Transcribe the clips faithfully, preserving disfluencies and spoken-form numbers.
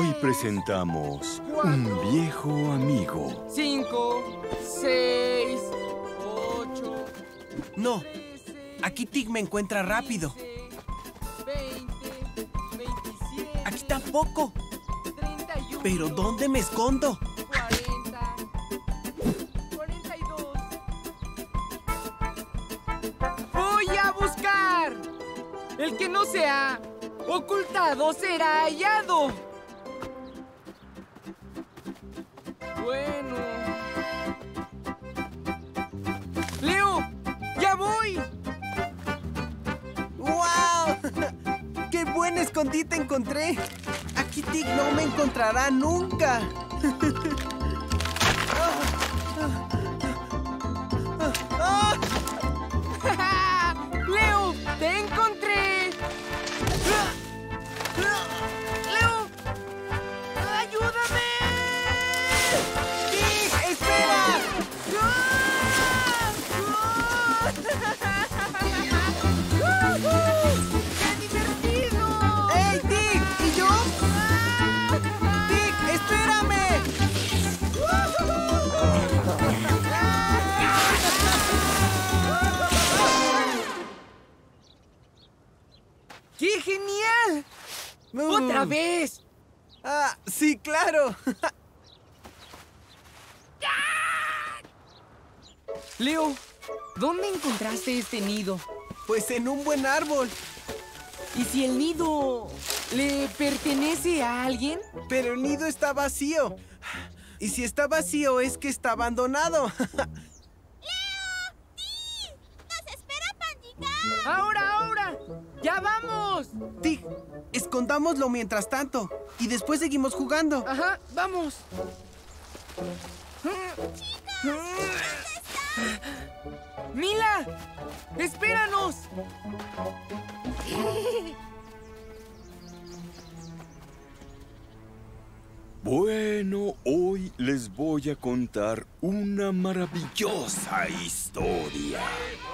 Hoy presentamos un viejo amigo. Cinco, seis, ocho... No, aquí Tig me encuentra rápido. veinte, veintisiete... Aquí tampoco. treinta y uno... ¿Pero dónde me escondo? cuarenta... cuarenta y dos... ¡Voy a buscar! El que no sea ocultado será hallado. Bueno... ¡Leo! ¡Ya voy! ¡Wow! ¡Qué buen escondite encontré! Aquí Tig no me encontrará nunca. ¡Leo! ¡Te encontré! ¡Leo! ¡Ayúdame! ¡Tig, espera! ¡Qué divertido! ¡Hey, Tig! ¿Y yo? ¡Tig, espérame! ¡Qué genial! ¡Otra vez! ¡Ah, sí, claro! Leo, ¿dónde encontraste este nido? Pues en un buen árbol. ¿Y si el nido le pertenece a alguien? Pero el nido está vacío. Y si está vacío es que está abandonado. ¡Ahora, ahora! ¡Ya vamos! Tig, escondámoslo mientras tanto. Y después seguimos jugando. Ajá, vamos. ¡Mila! ¡Espéranos! Bueno, hoy les voy a contar una maravillosa historia.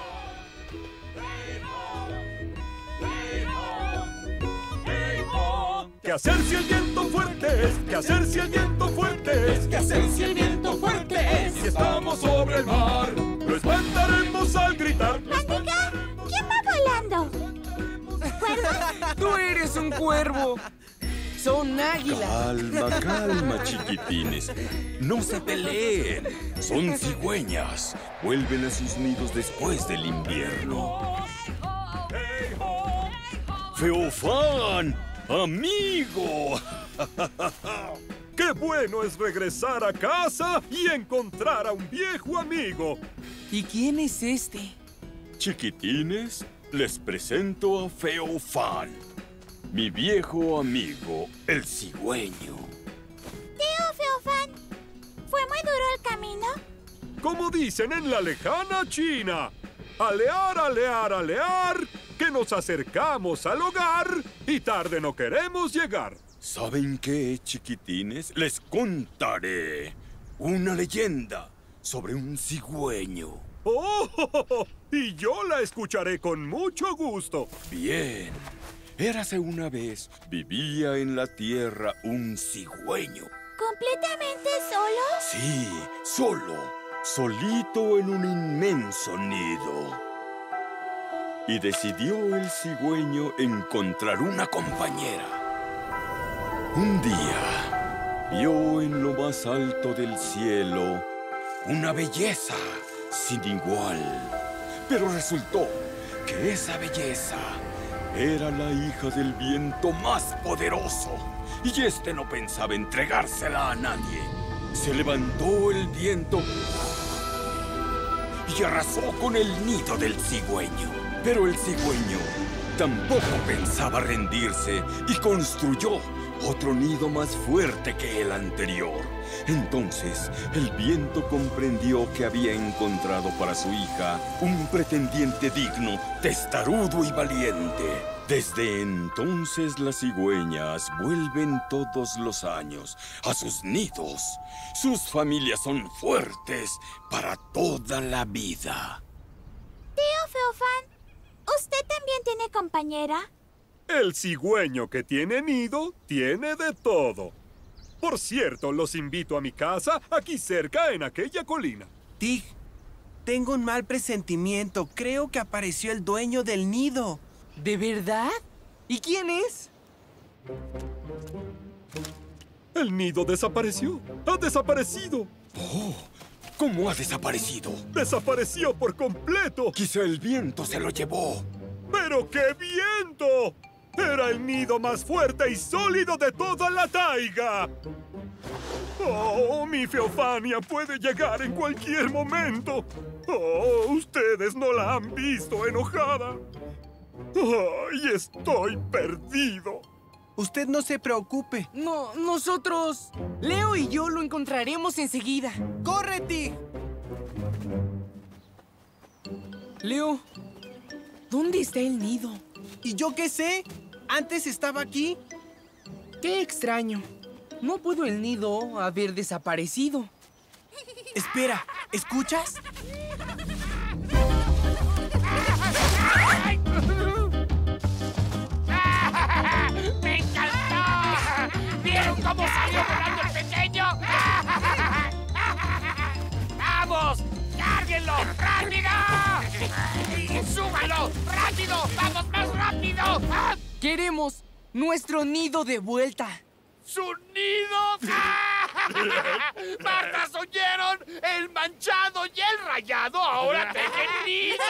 ¿Qué hacer si el viento fuerte es? ¿Qué hacer si el viento fuerte es? ¿Qué hacer si el viento fuerte es? Si estamos sobre el mar, lo espantaremos al gritar. ¡Amiga! ¿Quién va volando? ¡Tú eres un cuervo! ¡Son águilas! Calma, calma, chiquitines. No se peleen. Son cigüeñas. Vuelven a sus nidos después del invierno. ¡Feofán! ¡Amigo! ¡Qué bueno es regresar a casa y encontrar a un viejo amigo! ¿Y quién es este? Chiquitines, les presento a Feofán, mi viejo amigo, el cigüeño. Tío Feofán, ¿fue muy duro el camino? Como dicen en la lejana China, alear, alear, alear, que nos acercamos al hogar y tarde no queremos llegar. ¿Saben qué, chiquitines? Les contaré una leyenda sobre un cigüeño. ¡Oh! Y yo la escucharé con mucho gusto. Bien. Érase una vez, vivía en la tierra un cigüeño. ¿Completamente solo? Sí, solo, solito en un inmenso nido. Y decidió el cigüeño encontrar una compañera. Un día, vio en lo más alto del cielo una belleza sin igual. Pero resultó que esa belleza era la hija del viento más poderoso. Y este no pensaba entregársela a nadie. Se levantó el viento y arrasó con el nido del cigüeño. Pero el cigüeño tampoco pensaba rendirse y construyó otro nido más fuerte que el anterior. Entonces, el viento comprendió que había encontrado para su hija un pretendiente digno, testarudo y valiente. Desde entonces las cigüeñas vuelven todos los años a sus nidos. Sus familias son fuertes para toda la vida. Tío Feofán, ¿usted también tiene compañera? El cigüeño que tiene nido tiene de todo. Por cierto, los invito a mi casa, aquí cerca, en aquella colina. Tig, tengo un mal presentimiento. Creo que apareció el dueño del nido. ¿De verdad? ¿Y quién es? El nido desapareció. ¡Ha desaparecido! Oh, ¿cómo ha desaparecido? ¡Desapareció por completo! Quizá el viento se lo llevó. ¡Pero qué viento! ¡Era el nido más fuerte y sólido de toda la taiga! ¡Oh, mi Feofania puede llegar en cualquier momento! ¡Oh, ustedes no la han visto enojada! ¡Ay, estoy perdido! Usted no se preocupe. No, nosotros... Leo y yo lo encontraremos enseguida. ¡Corre, Tig! Leo, ¿dónde está el nido? ¿Y yo qué sé? Antes estaba aquí. Qué extraño. No pudo el nido haber desaparecido. Espera, ¿escuchas? ¡Me encantó! ¿Vieron cómo salió volando el pequeño? ¡Vamos! ¡Cárguenlo! ¡Rápido! ¡Súbalo! ¡Rápido! ¡Vamos más rápido! ¡Ah! Queremos nuestro nido de vuelta. ¡Su nido! ¡Martas, oyeron! ¡El manchado y el rayado ahora tejen nidos!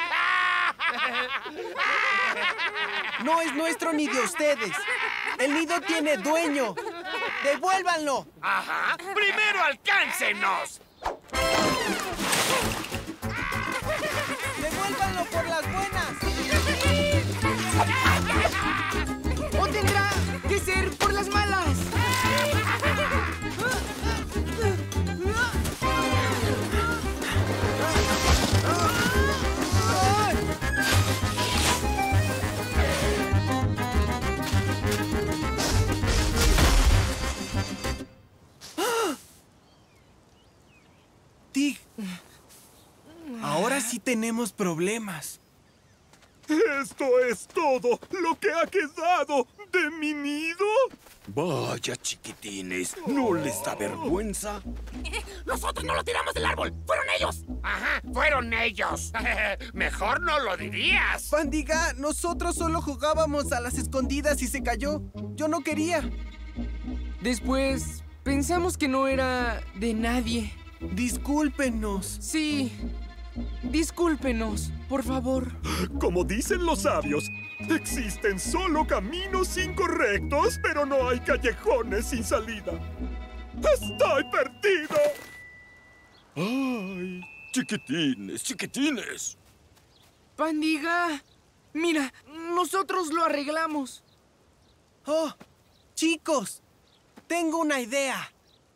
No es nuestro ni de ustedes. El nido tiene dueño. ¡Devuélvanlo! ¡Ajá! ¡Primero alcáncenos! ¡Devuélvanlo por las buenas! ¿O tendrá que ser por las malas? Tig, ahora sí tenemos problemas. ¿Esto es todo lo que ha quedado de mi nido? Vaya, chiquitines, ¿no les da vergüenza? ¡Nosotros no lo tiramos del árbol! ¡Fueron ellos! ¡Ajá! ¡Fueron ellos! Mejor no lo dirías. Bandiga, nosotros solo jugábamos a las escondidas y se cayó. Yo no quería. Después pensamos que no era de nadie. Discúlpenos. Sí, discúlpenos, por favor. Como dicen los sabios, existen solo caminos incorrectos, pero no hay callejones sin salida. ¡Estoy perdido! ¡Ay! Chiquitines, chiquitines. Bandiga, mira, nosotros lo arreglamos. Oh, chicos, tengo una idea.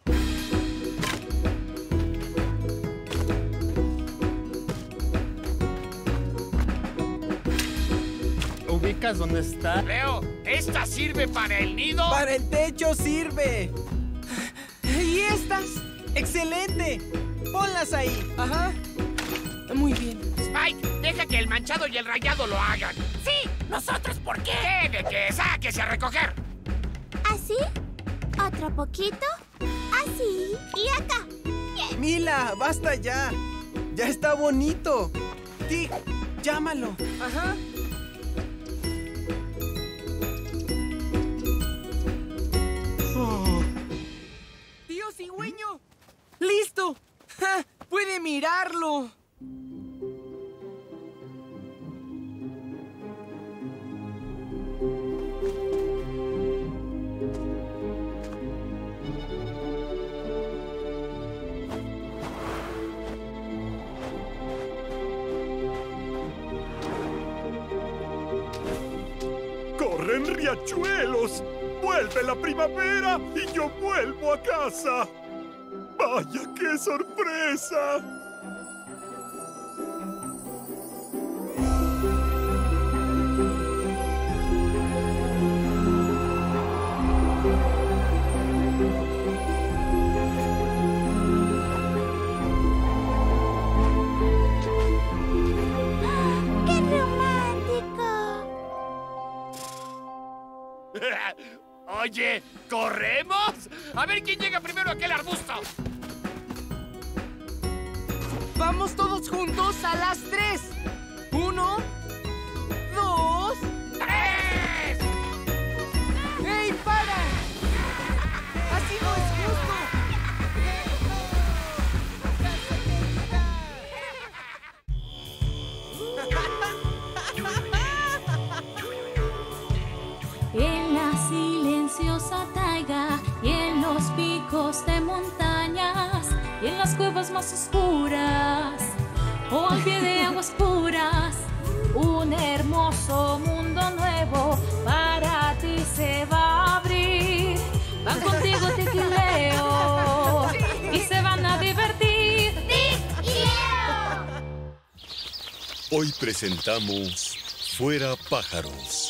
¿Ubicas dónde está? Leo, ¿esta sirve para el nido? ¡Para el techo sirve! ¿Y estas? ¡Excelente! ¡Ponlas ahí! Ajá. Muy bien. Spike, deja que el manchado y el rayado lo hagan. Sí, nosotros, ¿por qué? ¿Qué de qué? ¡Sáquese a recoger! ¿Así? ¿Otro poquito? Así. Y acá. Bien. Mila, basta ya. Ya está bonito. Tig, llámalo. Ajá. Oh, ¡Tío cigüeño! ¡Listo! ¡Ja! ¡Puede mirarlo! ¡corren riachuelos! ¡Vuelve la primavera y yo vuelvo a casa! ¡Vaya, qué sorpresa! ¡Qué romántico! Oye, ¿corremos? A ver quién llega primero a aquel arbusto. Vamos todos juntos a las tres. Uno, dos... ¡Tres! ¡Ey, para! ¡Así no es justo! En la silenciosa taiga y en los picos de montañas y en las cuevas más oscuras o al pie de aguas puras, un hermoso mundo nuevo para ti se va a abrir. Van contigo Tig y Leo y se van a divertir. ¡Tig y Leo! Hoy presentamos Fuera Pájaros.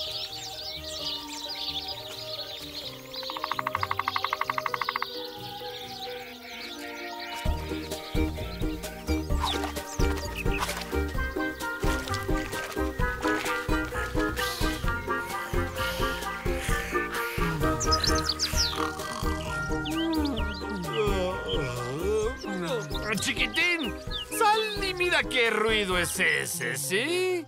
Chiquitín, sal y mira qué ruido es ese, ¿sí?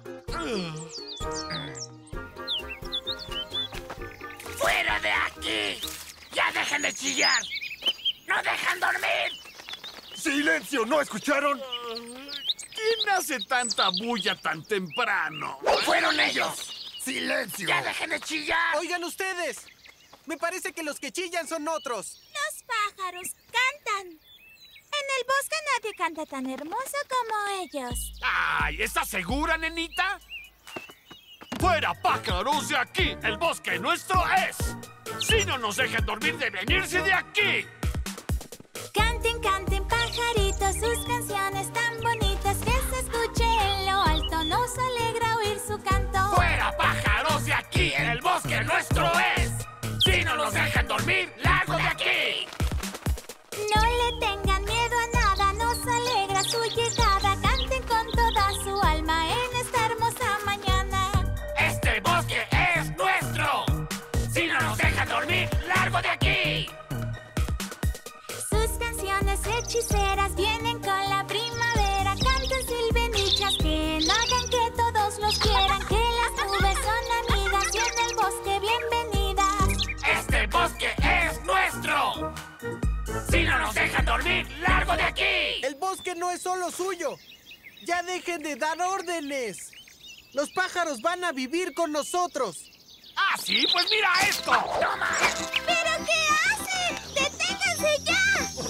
¡Fuera de aquí! ¡Ya dejen de chillar! ¡No dejan dormir! ¡Silencio! ¿No escucharon? ¿Quién hace tanta bulla tan temprano? ¡Fueron ellos! ¡Silencio! ¡Ya dejen de chillar! Oigan ustedes, me parece que los que chillan son otros. Los pájaros cantan. En el bosque nadie canta tan hermoso como ellos. ¡Ay! ¿Estás segura, nenita? ¡Fuera, pájaros, de aquí! ¡El bosque nuestro es! ¡Si no nos dejan dormir, de venirse de aquí! Canten, canten, pajaritos, sus canciones tan bonitas que se escuche en lo alto. Nos alegra oír su canto. ¡Fuera, pájaros, de aquí! ¡El bosque nuestro es! ¡Si no nos dejan dormir, largo de aquí! No le tengan miedo a nada, nos alegra su llegada. Canten con toda su alma en esta hermosa mañana. ¡Este bosque es nuestro! ¡Si no nos dejan dormir, largo de aquí! Sus canciones hechiceras vienen con la primavera. Canten, silben y chasquen, hagan que todos los quieran. Que las nubes son amigas y en el bosque bienvenidas. ¡Este bosque es nuestro! ¡Si no nos dejan dormir, largo de aquí! El bosque no es solo suyo. Ya dejen de dar órdenes. Los pájaros van a vivir con nosotros. ¡Ah, sí! ¡Pues mira esto! ¡Toma! ¿Pero qué hacen? ¡Deténganse ya!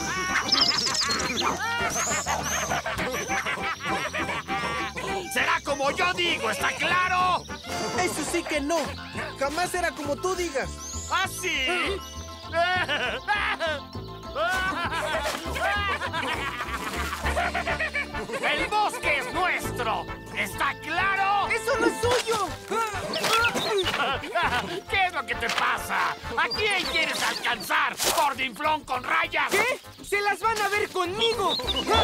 ¡Será como yo digo! ¿Está claro? Eso sí que no. Jamás será como tú digas. ¿Ah, sí? ¡El bosque es nuestro! ¿Está claro? ¡Eso no es suyo! ¿Qué es lo que te pasa? ¿A quién quieres alcanzar? ¿Gordinflón con rayas? ¿Qué? ¡Se las van a ver conmigo!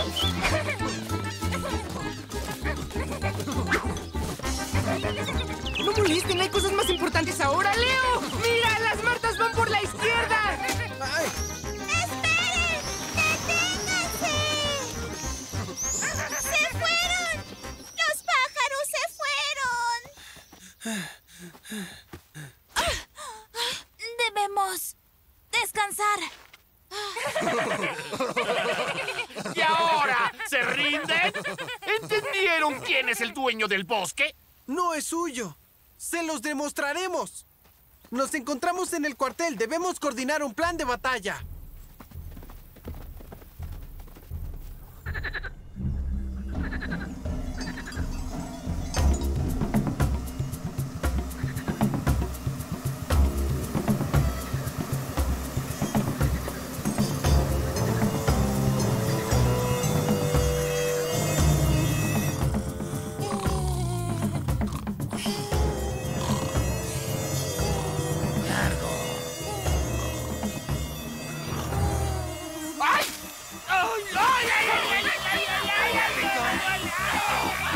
¡No molesten! ¡Hay cosas más importantes ahora! ¡Leo! ¡Mira! ¡Las martas van por la izquierda! Ay, ¡Esperen! ¡Deténganse! ¡Se fueron! ¡Los pájaros se fueron! Debemos descansar. ¿Y ahora? ¿Se rinden? ¿Entendieron quién es el dueño del bosque? no es suyo. Se los demostraremos. Nos encontramos en el cuartel. Debemos coordinar un plan de batalla.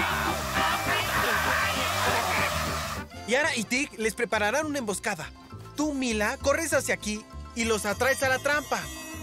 Yara y Tig les prepararán una emboscada. Tú, Mila, corres hacia aquí y los atraes a la trampa.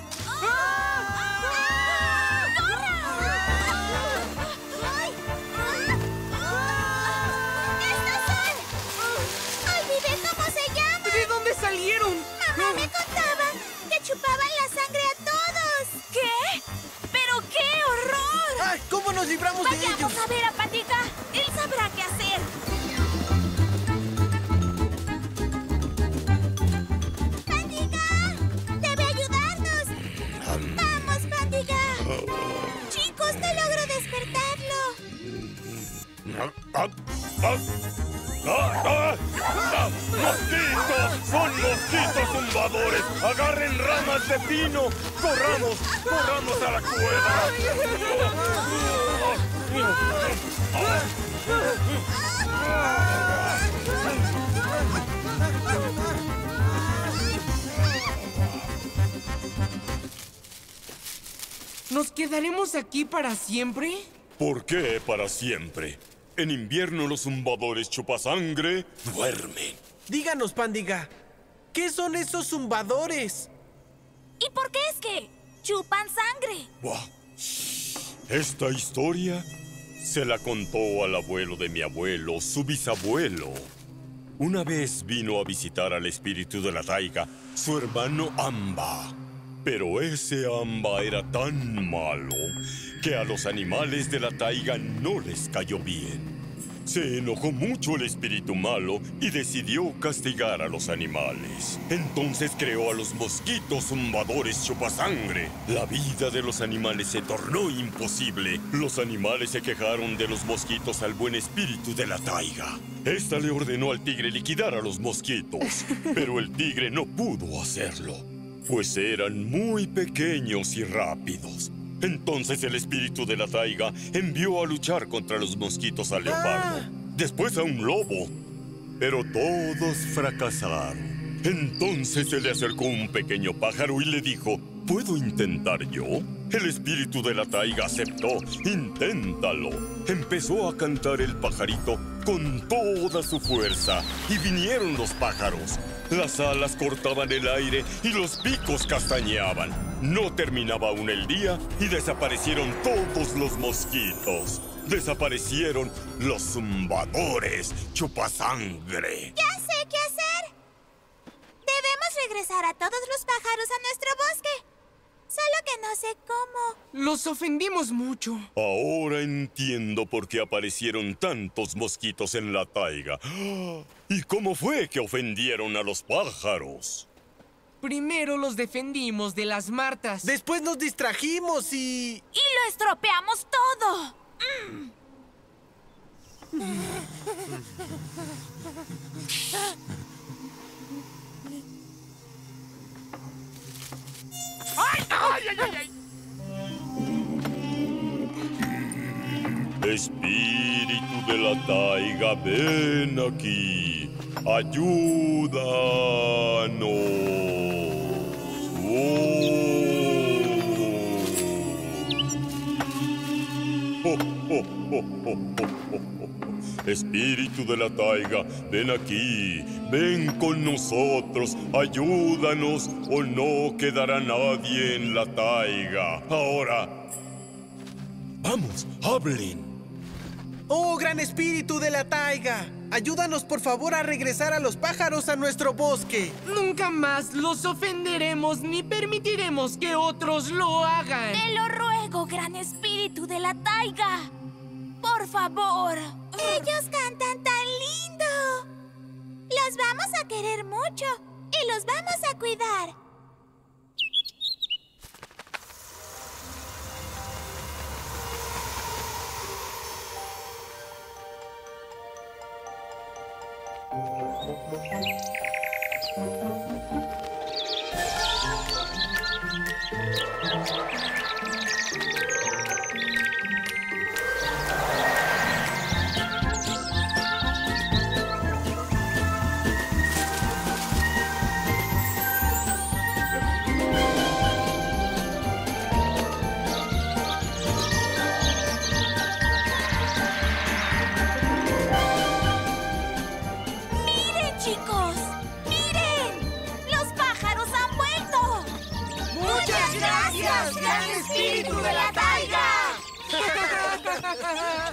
¡Salieron! ¡Mamá me contaba que chupaban la sangre a todos! ¿Qué? ¿Pero qué horror? ¡Ay! ¿Cómo nos libramos de ellos? Vayamos a ver a Patica. Él sabrá qué hacer. ¡Patica! ¡Debe ayudarnos! ¡Vamos, Patica! Chicos, no logro despertarlo. ¡Ah! ¡Ah! ¡Ah! ¡Ah! ¡Mosquitos! ¡Son mosquitos zumbadores! ¡Agarren ramas de pino! ¡Corramos! ¡Corramos a la cueva! ¿Nos quedaremos aquí para siempre? ¿Por qué para siempre? En invierno los zumbadores chupasangre duermen. Díganos, Pándiga, ¿qué son esos zumbadores? ¿Y por qué es que chupan sangre? Buah. Esta historia se la contó al abuelo de mi abuelo, su bisabuelo. Una vez vino a visitar al espíritu de la taiga, su hermano Amba. Pero ese Amba era tan malo que a los animales de la taiga no les cayó bien. Se enojó mucho el espíritu malo y decidió castigar a los animales. Entonces creó a los mosquitos zumbadores chupasangre. La vida de los animales se tornó imposible. Los animales se quejaron de los mosquitos al buen espíritu de la taiga. Esta le ordenó al tigre liquidar a los mosquitos, pero el tigre no pudo hacerlo, pues eran muy pequeños y rápidos. Entonces el espíritu de la taiga envió a luchar contra los mosquitos al leopardo, ah. después a un lobo, pero todos fracasaron. Entonces se le acercó un pequeño pájaro y le dijo, ¿puedo intentar yo? El espíritu de la taiga aceptó. ¡Inténtalo! Empezó a cantar el pajarito con toda su fuerza y vinieron los pájaros. Las alas cortaban el aire y los picos castañeaban. No terminaba aún el día y desaparecieron todos los mosquitos. Desaparecieron los zumbadores chupasangre. ¡Ya sé qué hacer! Debemos regresar a todos los pájaros a nuestro bosque. Solo que no sé cómo. Los ofendimos mucho. Ahora entiendo por qué aparecieron tantos mosquitos en la taiga. ¿Y cómo fue que ofendieron a los pájaros? Primero los defendimos de las martas. Después nos distrajimos y... ¡Y lo estropeamos todo! Mm. ¡Ay, ay, ay, ay, ay! Espíritu de la taiga, ven aquí. Ayúdanos. Oh. Oh, oh, oh, oh, oh, oh. Espíritu de la taiga, ven aquí. Ven con nosotros. Ayúdanos o no quedará nadie en la taiga. Ahora, vamos, hablen. ¡Oh, gran espíritu de la taiga! Ayúdanos, por favor, a regresar a los pájaros a nuestro bosque. Nunca más los ofenderemos ni permitiremos que otros lo hagan. Te lo ruego, gran espíritu de la taiga. Por favor. Ellos cantan tan lindo. Los vamos a querer mucho y los vamos a cuidar. ¡Miren, chicos! ¡Miren!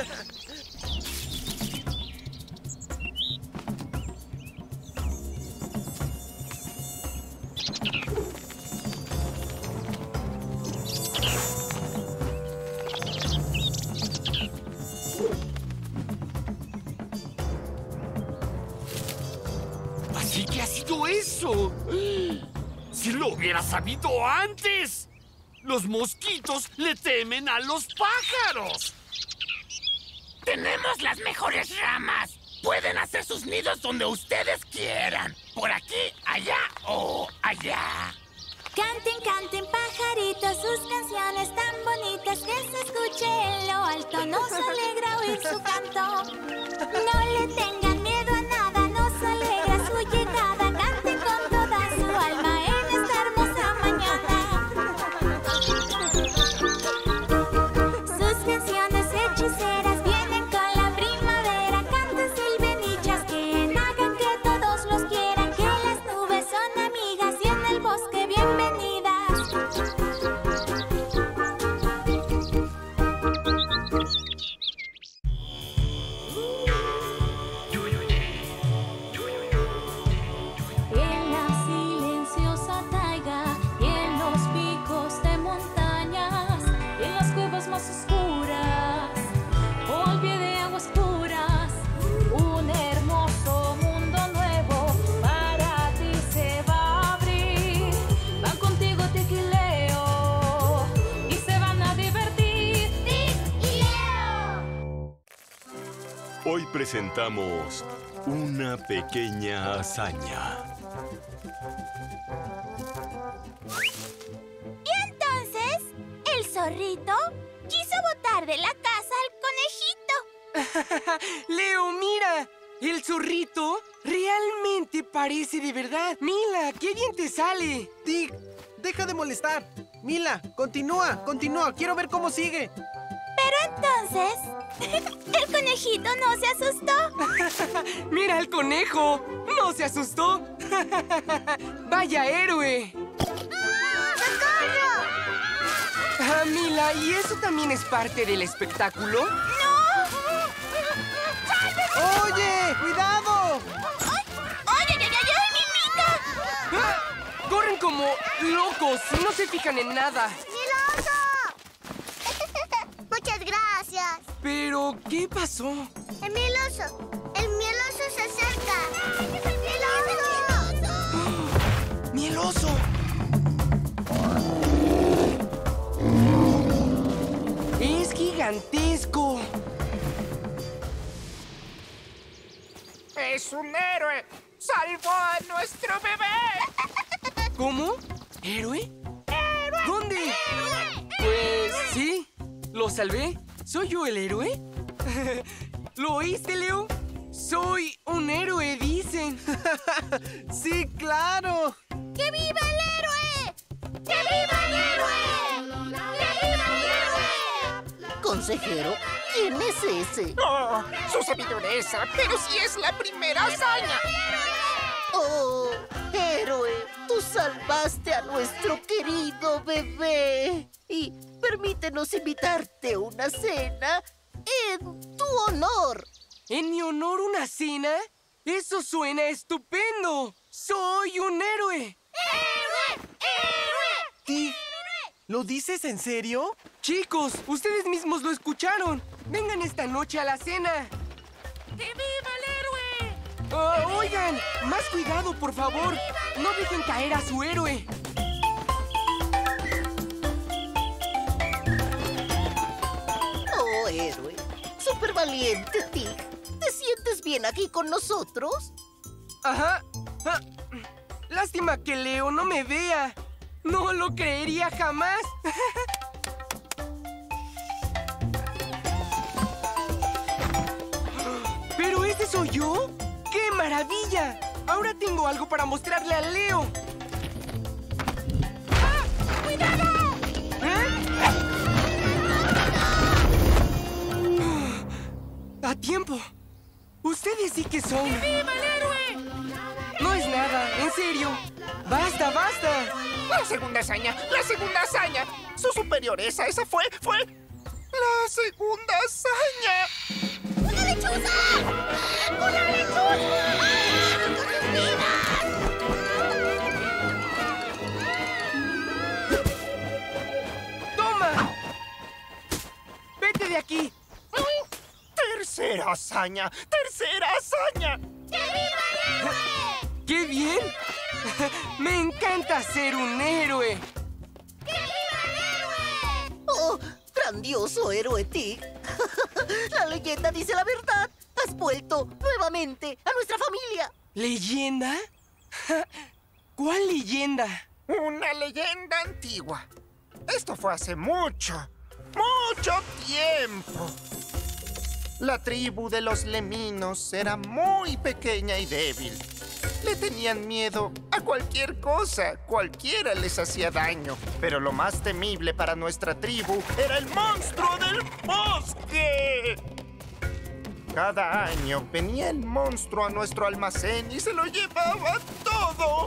¿Así que ha sido eso? ¡Si lo hubiera sabido antes! ¡Los mosquitos le temen a los pájaros! ¡Tenemos las mejores ramas! Pueden hacer sus nidos donde ustedes quieran. Por aquí, allá o allá. Canten, canten, pajaritos, sus canciones tan bonitas que se escuche en lo alto. Nos alegra oír su canto. No le tengan miedo a nada, nos alegra su llegada. Canten con toda su alma en esta hermosa mañana. Sus canciones hechiceras vienen con la primavera. Canten, silben y chasqueen, hagan que todos los quieran. Que las nubes son amigas y en el bosque bienvenidas. En la silenciosa taiga y en los picos de montañas y en las cuevas más oscuras o al pie de aguas puras, un hermoso mundo nuevo para ti se va a abrir. Van contigo Tic y Leo y se van a divertir. ¡Tic y Leo! Hoy presentamos una pequeña hazaña. Y entonces, el zorrito quiso botar de la casa al conejito. Leo, mira. El zorrito realmente parece de verdad. Mila, qué bien te sale. Tic, deja de molestar. Mila, continúa, continúa. Quiero ver cómo sigue. Pero entonces, el conejito no se asustó. Mira al conejo. No se asustó. Vaya héroe. Ah, Mila, ¿y eso también es parte del espectáculo? ¡Oye! ¡Cuidado! ¡Oye, ya, ya, ya! ¡Mi pica! ¡Ah! Corren como locos y no se fijan en nada. ¡Miloso! Muchas gracias. Pero, ¿qué pasó? El mieloso. El mieloso se acerca. ¡Mieloso! ¡Mieloso! ¡Es gigantesco! ¡Es un héroe! ¡Salvó a nuestro bebé! ¿Cómo? ¿Héroe? ¿Dónde? Pues sí, lo salvé. ¿Soy yo el héroe? ¿Lo oíste, Leo? Soy un héroe, dicen. ¡Sí, claro! ¡Que viva el héroe! ¡Que viva el héroe! ¡Que viva el héroe! Consejero, ¿quién es ese? ¡Oh! ¡Su sabiduría! ¡Pero si es la primera hazaña! ¡Oh, héroe! Tú salvaste a nuestro querido bebé. Y permítenos invitarte a una cena en tu honor. ¿En mi honor una cena? ¡Eso suena estupendo! ¡Soy un héroe! ¡Héroe! ¡Héroe! Tic, ¿lo dices en serio? Chicos, ustedes mismos lo escucharon. Vengan esta noche a la cena. ¡Que viva el héroe! Oh, oigan, más cuidado, por favor. No dejen caer a su héroe. Oh, héroe. Súper valiente, Tic. ¿Te sientes bien aquí con nosotros? Ajá. Ah, lástima que Leo no me vea. No lo creería jamás. ¿Pero ese soy yo? ¡Qué maravilla! Ahora tengo algo para mostrarle a Leo. ¡Ah! ¡Cuidado! ¿Eh? ¡A tiempo! Ustedes sí que son... ¡Viva el héroe! No es nada, en serio. ¡Basta, basta! La segunda hazaña, la segunda hazaña. Su superioresa, esa fue, fue... ¡La segunda hazaña! ¡Una lechuza! ¡Una lechuza! ¡Ah! ¡Con sus vidas! ¡Toma! ¡Vete de aquí! ¡Tercera hazaña! ¡Tercera hazaña! ¡Que viva el héroe! ¡Qué bien! ¡Me encanta ser un héroe! ¡Que viva el héroe! ¡Oh, grandioso héroe Tig! La leyenda dice la verdad. Has vuelto nuevamente a nuestra familia. ¿Leyenda? ¿Cuál leyenda? Una leyenda antigua. Esto fue hace mucho, mucho tiempo. La tribu de los leminos era muy pequeña y débil. Le tenían miedo a cualquier cosa. Cualquiera les hacía daño. Pero lo más temible para nuestra tribu era el monstruo del bosque. Cada año venía el monstruo a nuestro almacén y se lo llevaba todo.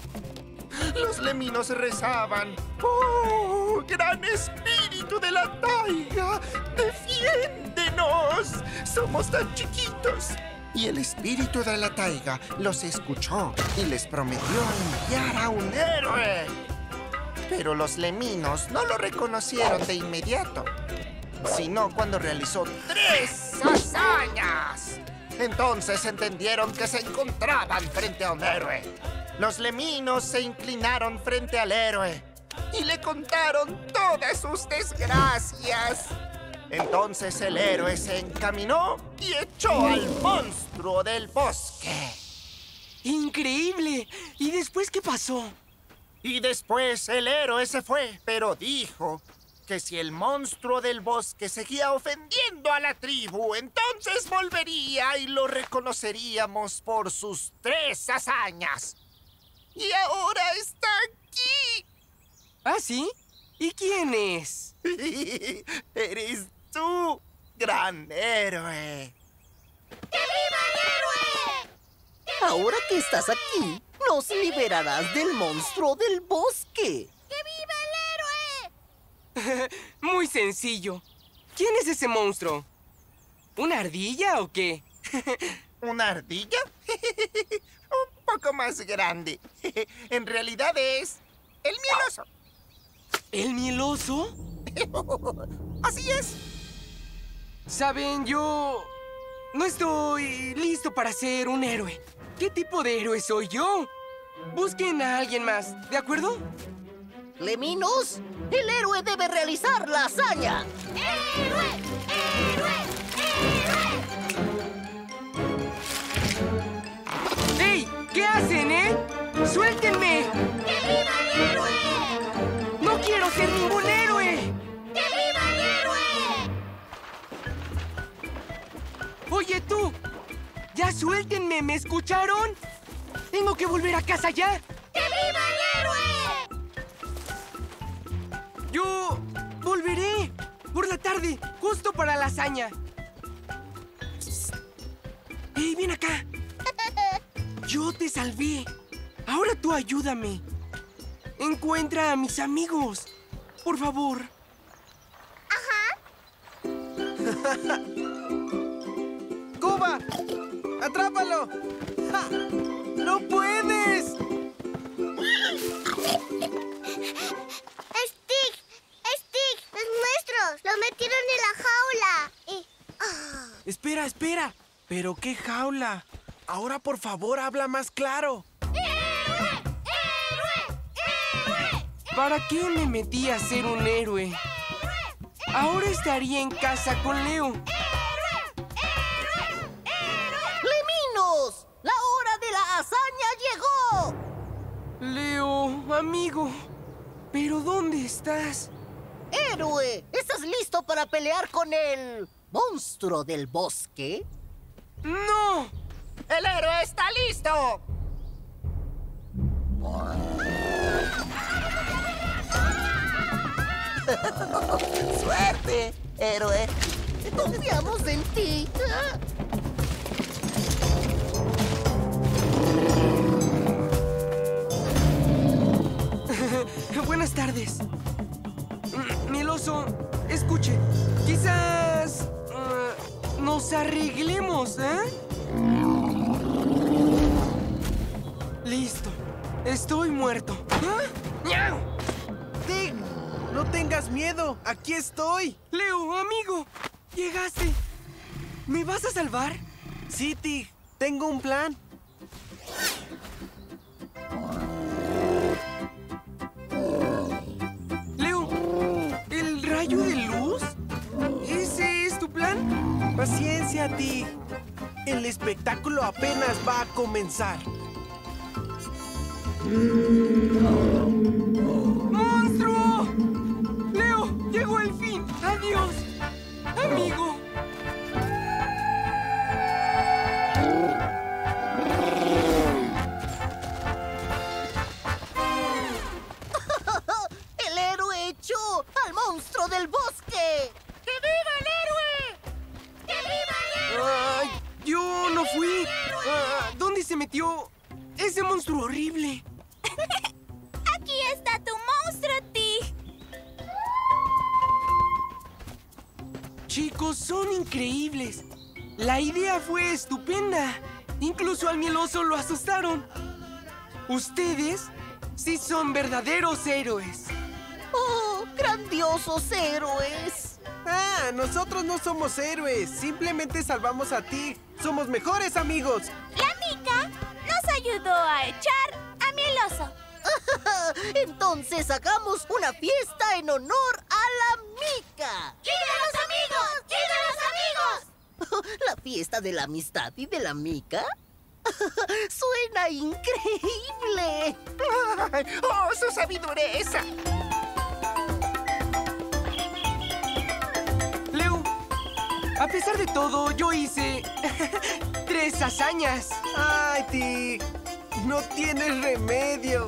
Los leminos rezaban: ¡Oh, gran espíritu de la taiga! ¡Defiéndenos! ¡Somos tan chiquitos! Y el espíritu de la taiga los escuchó y les prometió enviar a un héroe. Pero los leminos no lo reconocieron de inmediato, sino cuando realizó tres hazañas. Entonces entendieron que se encontraban frente a un héroe. Los leminos se inclinaron frente al héroe y le contaron todas sus desgracias. Entonces el héroe se encaminó y echó al monstruo del bosque. ¡Increíble! ¿Y después qué pasó? Y después el héroe se fue, pero dijo que si el monstruo del bosque seguía ofendiendo a la tribu, entonces volvería y lo reconoceríamos por sus tres hazañas. Y ahora está aquí. ¿Ah, sí? ¿Y quién es? Eres tú, gran héroe. ¡Que viva el héroe! Ahora que estás aquí, nos liberarás del monstruo del bosque. ¡Que viva el héroe! Muy sencillo. ¿Quién es ese monstruo? ¿Una ardilla o qué? ¿Una ardilla? Un poco más grande. En realidad es el mieloso. ¿El mieloso? Así es. Saben, yo no estoy listo para ser un héroe. ¿Qué tipo de héroe soy yo? Busquen a alguien más, ¿de acuerdo? Leminos, el héroe debe realizar la hazaña. ¡Héroe! ¡Héroe! ¡Héroe! ¡Ey! ¿Qué hacen, eh? ¡Suéltenme! ¡Que viva el héroe! ¡No quiero ser ningún héroe! ¡Que viva el héroe! Oye, tú. ¡Ya suéltenme! ¿Me escucharon? ¡Tengo que volver a casa ya! ¡Que viva el héroe! Yo volveré por la tarde, justo para la hazaña. ¡Ey, ven acá! Yo te salvé. Ahora tú ayúdame. Encuentra a mis amigos. Por favor. ¡Cuba! ¡Atrápalo! ¡Ja! ¡No puedes! ¡Stick! ¡Stick! ¡Los nuestros! ¡Los metieron en la jaula! Y... ah. Espera, espera. ¿Pero qué jaula? Ahora, por favor, habla más claro. ¡Héroe! ¡Héroe! ¡Héroe! ¿Para qué me metí a ser un héroe? Ahora estaría en casa con Leo. ¡Leminos! ¡La hora de la hazaña llegó! Leo, amigo. ¿Pero dónde estás? ¡Héroe! ¿Estás listo para pelear con el monstruo del bosque? ¡No! ¡El héroe está listo! ¡Suerte, héroe! Confiamos en ti. Buenas tardes. Mm, Mieloso, escuche. Quizás... Uh, nos arreglemos, ¿eh? Listo. Estoy muerto. ¿Ah? Tig, no tengas miedo. Aquí estoy. Leo, amigo. Llegaste. ¿Me vas a salvar? Sí, Tig. Tengo un plan. Leo, ¿el rayo de luz? ¿Ese es tu plan? Paciencia, Tig. El espectáculo apenas va a comenzar. ¡Monstruo! ¡Leo! ¡Llegó el fin! ¡Adiós! ¡Amigo! ¡El héroe echó al monstruo del bosque! ¡Que viva el héroe! ¡Que viva el héroe! Ay, yo no fui. Ah, ¿dónde se metió ese monstruo horrible? Aquí está tu monstruo, Tig. Chicos, son increíbles. La idea fue estupenda. Incluso al mieloso lo asustaron. Ustedes sí son verdaderos héroes. ¡Oh, grandiosos héroes! Ah, nosotros no somos héroes. Simplemente salvamos a Tig. Somos mejores amigos. La mica nos ayudó a echar a mieloso. Entonces hagamos una fiesta en honor a la mica. ¡Viva los amigos! ¡Viva los amigos! ¿La fiesta de la amistad y de la mica? ¡Suena increíble! Ay, ¡oh, su sabidureza! Leo, a pesar de todo, yo hice tres hazañas. Ay, Tig. No tienes remedio.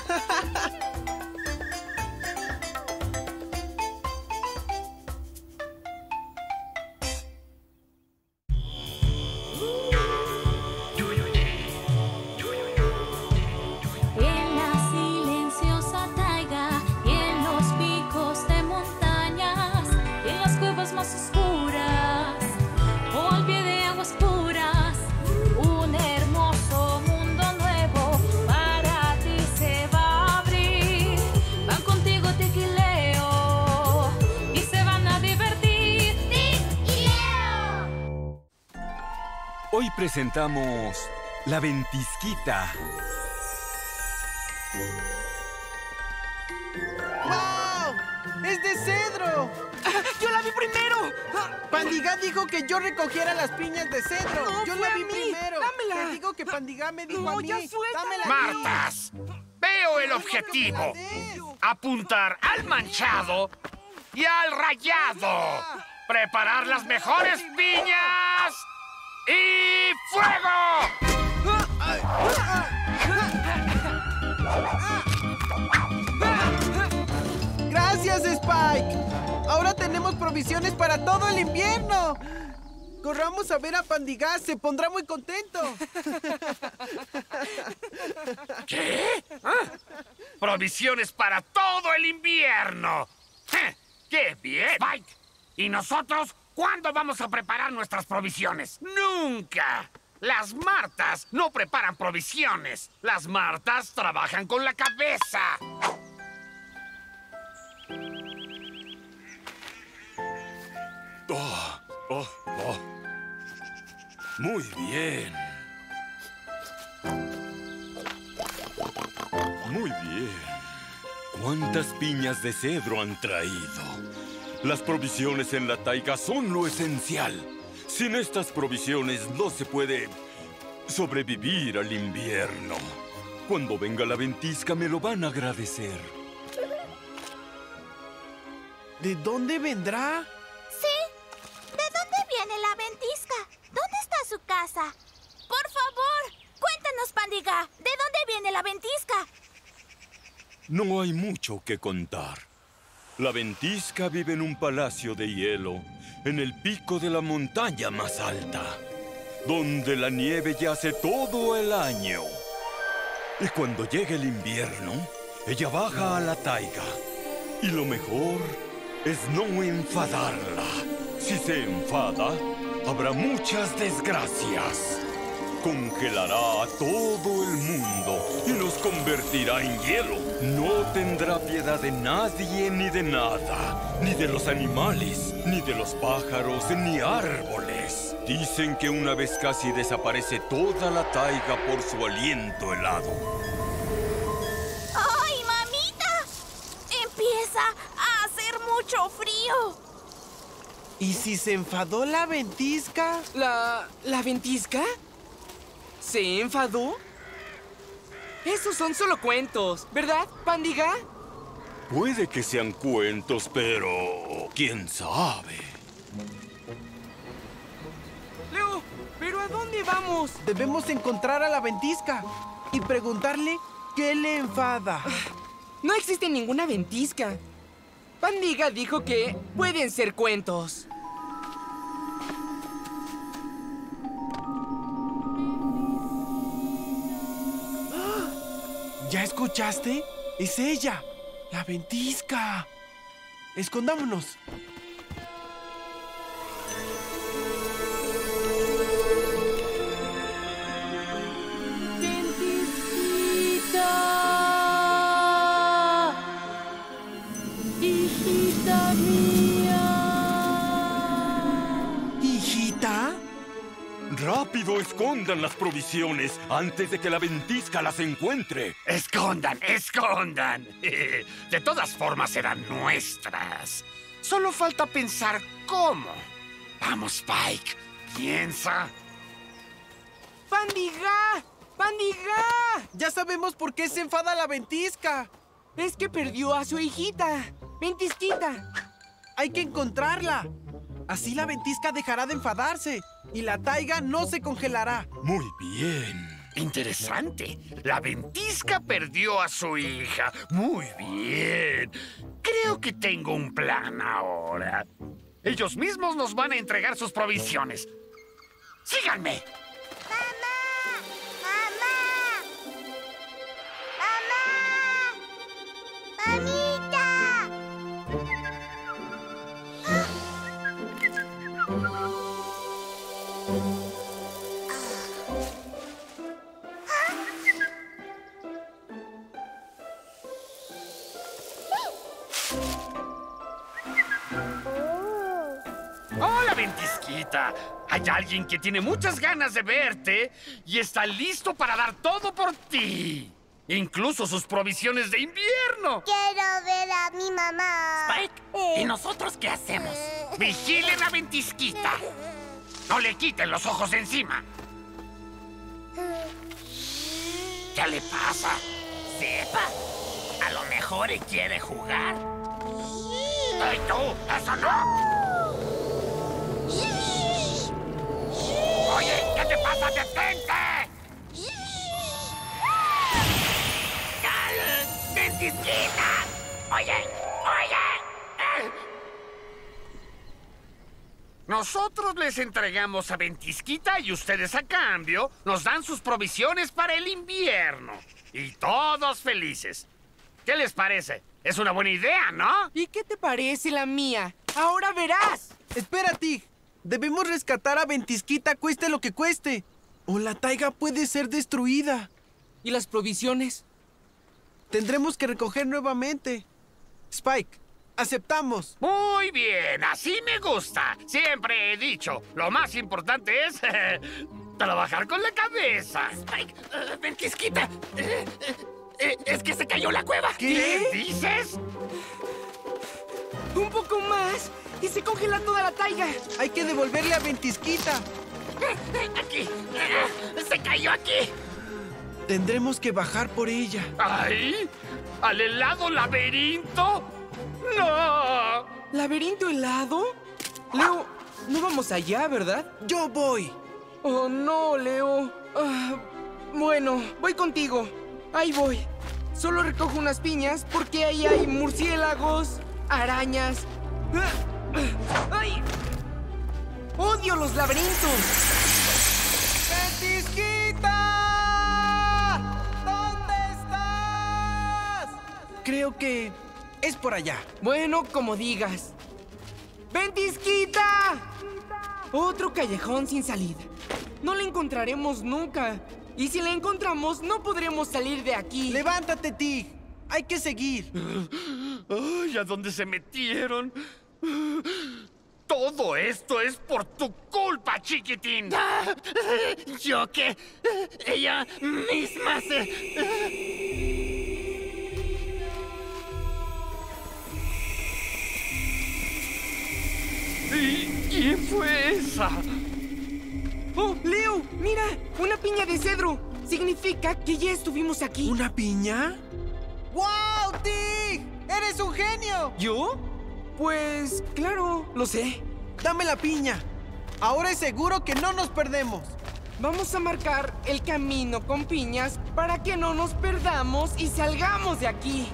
En la silenciosa taiga y en los picos de montañas y en las cuevas más oscuras o al pie de aguas puras, un hermoso mundo nuevo para ti se va a abrir. Van contigo Tig y Leo y se van a divertir. ¡Tig y Leo! Hoy presentamos La Ventisquita. ¡Wow! ¡Es de cedro! Ah, ¡yo la vi primero! Ah, Pandigá dijo que yo recogiera las piñas de cedro. No, yo fue la a vi mí. primero. Dámela. Te digo que Pandigá me dijo No, a mí. ya suéltala. Dámela a mí. ¡Martas! Veo el objetivo. Apuntar al manchado y al rayado. Preparar las mejores piñas. ¡Y fuego! ¡Gracias, Spike! Ahora tenemos provisiones para todo el invierno. Corramos a ver a Pandigá, se pondrá muy contento. ¿Qué? ¿Ah? Provisiones para todo el invierno. ¡Je! ¡Qué bien! Spike, ¿y nosotros cuándo vamos a preparar nuestras provisiones? ¡Nunca! Las Martas no preparan provisiones. Las Martas trabajan con la cabeza. Oh, oh, oh. Muy bien. Muy bien. ¿Cuántas piñas de cedro han traído? Las provisiones en la taiga son lo esencial. Sin estas provisiones no se puede sobrevivir al invierno. Cuando venga la ventisca me lo van a agradecer. ¿De dónde vendrá? ¿Sí? ¿De dónde viene la ventisca? ¿Dónde está su casa? Por favor, cuéntanos, Pandigá. ¿De dónde viene la ventisca? No hay mucho que contar. La ventisca vive en un palacio de hielo, en el pico de la montaña más alta, donde la nieve yace todo el año. Y cuando llega el invierno, ella baja a la taiga. Y lo mejor es no enfadarla. Si se enfada, habrá muchas desgracias. Congelará a todo el mundo y los convertirá en hielo. No tendrá piedad de nadie ni de nada, ni de los animales, ni de los pájaros, ni árboles. Dicen que una vez casi desaparece toda la taiga por su aliento helado. ¡Ay, mamita! Empieza a hacer mucho frío. ¿Y si se enfadó la ventisca? ¿La... la ventisca? ¿Se enfadó? Esos son solo cuentos, ¿verdad, Pándiga? Puede que sean cuentos, pero... ¿quién sabe? Leo, ¿pero a dónde vamos? Debemos encontrar a la ventisca y preguntarle qué le enfada. No existe ninguna ventisca. Pándiga dijo que pueden ser cuentos. ¿Ya escuchaste? Es ella, la ventisca. Escondámonos. Ventisquita, hijita mía. ¿Hijita? ¡Rápido, escondan las provisiones antes de que la ventisca las encuentre! ¡Escondan, escondan! De todas formas serán nuestras. Solo falta pensar cómo. Vamos, Spike. Piensa. ¡Pándiga! ¡Pándiga! Ya sabemos por qué se enfada la ventisca. Es que perdió a su hijita, Ventisquita. Hay que encontrarla. Así la ventisca dejará de enfadarse y la taiga no se congelará. Muy bien. Interesante. La ventisca perdió a su hija. Muy bien. Creo que tengo un plan ahora. Ellos mismos nos van a entregar sus provisiones. ¡Síganme! ¡Mamá! ¡Mamá! ¡Mamá! ¡Mamita! ¡Hola, ventisquita! Hay alguien que tiene muchas ganas de verte y está listo para dar todo por ti. Incluso sus provisiones de invierno. Quiero ver a mi mamá. Spike, ¿y nosotros qué hacemos? Vigilen a ventisquita. No le quiten los ojos de encima. ¿Qué le pasa? Sepa. A lo mejor quiere jugar. ¡Ay, tú! ¡Eso no! ¡Oye! ¿Qué te pasa? ¡Detente! ¡Ventisquita! ¡Oye! ¡Oye! Nosotros les entregamos a Ventisquita y ustedes a cambio nos dan sus provisiones para el invierno. Y todos felices. ¿Qué les parece? Es una buena idea, ¿no? ¿Y qué te parece la mía? ¡Ahora verás! Espera, Tig. Debemos rescatar a Ventisquita cueste lo que cueste. O la taiga puede ser destruida. ¿Y las provisiones? Tendremos que recoger nuevamente. Spike, aceptamos. Muy bien, así me gusta. Siempre he dicho, lo más importante es trabajar con la cabeza. Spike, uh, Ventisquita, uh, uh, es que se cayó la cueva. ¿Qué? ¿Qué dices? Un poco más y se congela toda la taiga. Hay que devolverle a Ventisquita. Aquí, se cayó aquí. Tendremos que bajar por ella. ¿Ahí? ¿Al helado laberinto? ¡No! ¿Laberinto helado? Leo, no vamos allá, ¿verdad? Yo voy. Oh, no, Leo. Ah, bueno, voy contigo. Ahí voy. Solo recojo unas piñas porque ahí hay murciélagos, arañas. ¡Ay! ¡Odio los laberintos! ¡Ventisquita! ¿Dónde estás? Creo que es por allá. Bueno, como digas. ¡Ventisquita! Otro callejón sin salida. No la encontraremos nunca. Y si la encontramos, no podremos salir de aquí. ¡Levántate, Tig! Hay que seguir. ¡Ay, a dónde se metieron! Todo esto es por tu culpa, chiquitín. ¿Yo qué? Ella misma se... ¿Y quién fue esa? ¡Oh, Leo! ¡Mira! ¡Una piña de cedro! Significa que ya estuvimos aquí. ¿Una piña? ¡Wow, Tig! ¡Eres un genio! ¿Yo? Pues, claro, lo sé. Dame la piña. Ahora es seguro que no nos perdemos. Vamos a marcar el camino con piñas para que no nos perdamos y salgamos de aquí.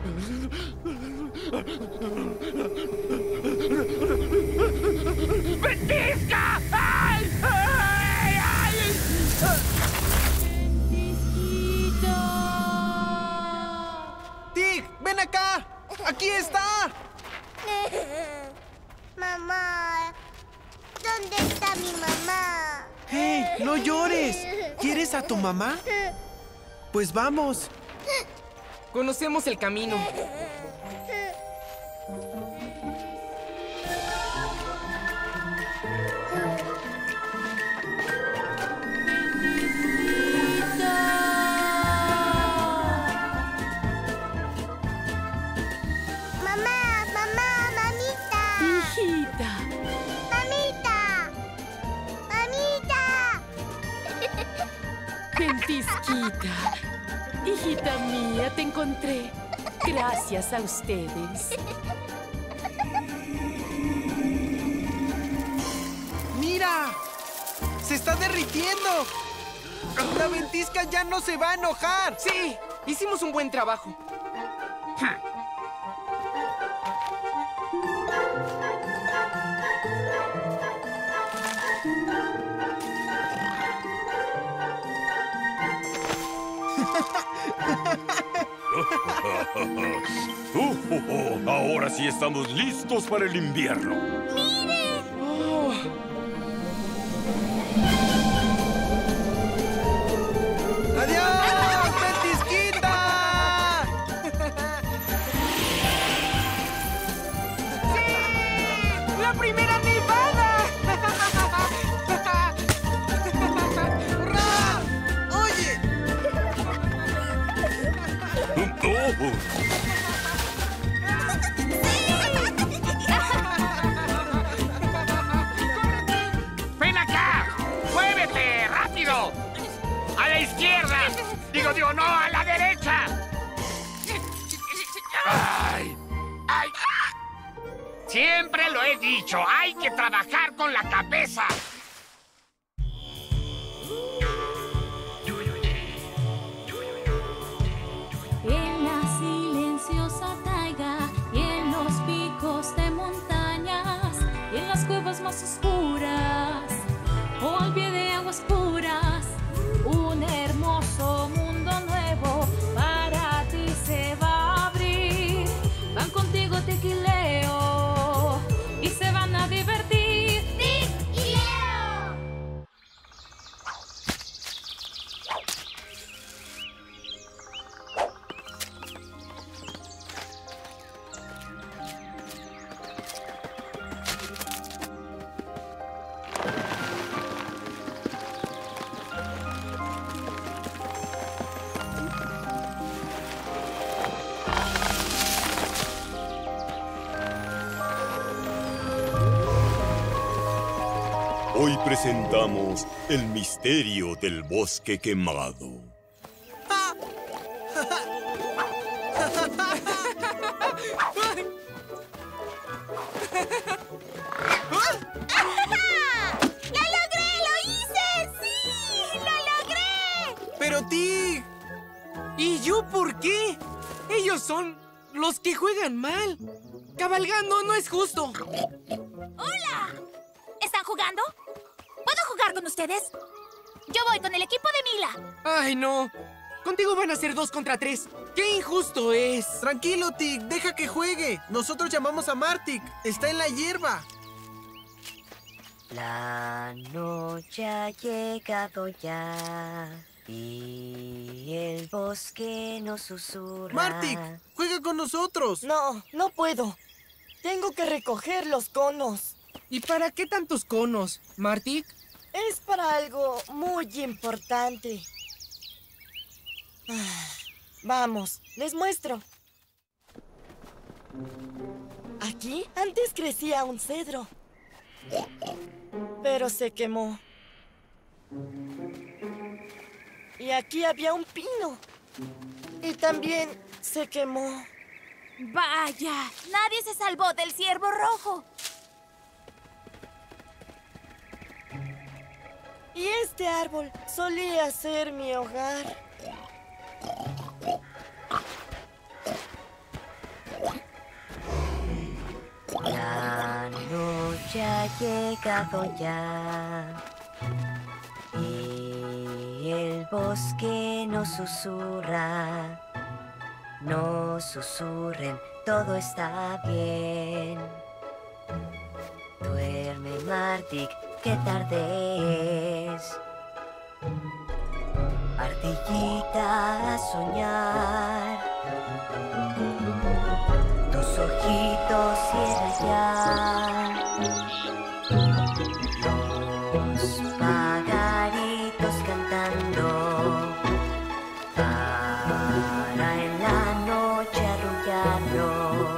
¡Ventisca! ¡Ay! ¡Ay! ¡Ay! ¡Tig! ¡Ven acá! ¡Aquí está! Mamá, ¿dónde está mi mamá? ¡Hey! ¡No llores! ¿Quieres a tu mamá? Pues vamos. Conocemos el camino. Mamá, mamá, mamita. Hijita. Mamita. Mamita. Ventisquita. Hijita mía, te encontré. Gracias a ustedes. ¡Mira! ¡Se está derritiendo! ¡La ventisca ya no se va a enojar! ¡Sí! Hicimos un buen trabajo. Uh, uh, uh, ahora sí estamos listos para el invierno. Oh. ¡Adiós, ventisquita! ¡Sí! ¡La primera nevada! ¡Hurra! ¡Oye! Oh. ¡Ven acá! ¡Muévete! ¡Rápido! ¡A la izquierda! Digo, digo, no, a la derecha. ¡Ay! ¡Ay! Siempre lo he dicho, hay que trabajar con la cabeza. En la silenciosa taiga y en los picos de montañas y en las cuevas más oscuras o al pie de aguas puras, un hermoso mundo nuevo para ti se va a abrir. Van contigo Tig y Leo y se van a divertir. ¡Tig y Leo! Hoy presentamos el misterio del bosque quemado. ¡Lo logré! ¡Lo hice! ¡Sí! ¡Lo logré! ¡Pero Tig! ¿Y yo por qué? Ellos son los que juegan mal. Cabalgando no es justo. ¡Hola! ¿Están jugando? ¿Puedo jugar con ustedes? Yo voy con el equipo de Mila. Ay, no. Contigo van a ser dos contra tres. ¡Qué injusto es! Tranquilo, Tig. Deja que juegue. Nosotros llamamos a Martic. Está en la hierba. La noche ha llegado ya y el bosque nos susurra. Martic, juega con nosotros. No, no puedo. Tengo que recoger los conos. ¿Y para qué tantos conos, Martic? Es para algo muy importante. Vamos, les muestro. Aquí antes crecía un cedro, pero se quemó. Y aquí había un pino, y también se quemó. Vaya, nadie se salvó del ciervo rojo. Y este árbol solía ser mi hogar. La noche ha llegado ya y el bosque nos susurra. No susurren, todo está bien. Duerme, Martic, qué tarde es. Ardillita, a soñar. Tus ojitos cierra ya. Los pajaritos cantando para en la noche arrullarlo.